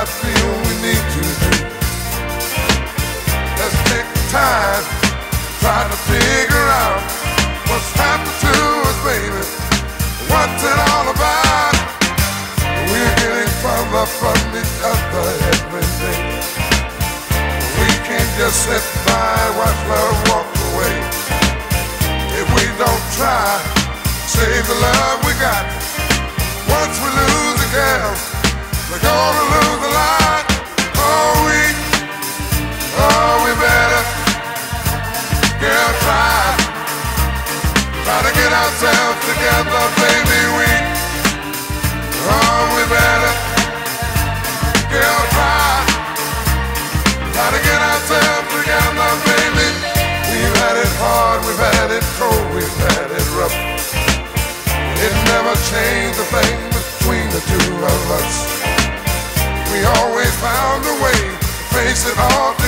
I feel we need to do. Let's take time, try to figure out what's happened to us, baby. What's it all about? We're getting further from each other every day. We can't just sit by and watch love walk away. If we don't try, save the love we got. Once we lose a girl, we're gonna lose a lot. Oh, we better, girl, try to get ourselves together, baby. We better, girl, try to get ourselves together, baby. We've had it hard, we've had it cold, we've had it rough. It never changed a thing between the two of us. We always found a way to face it all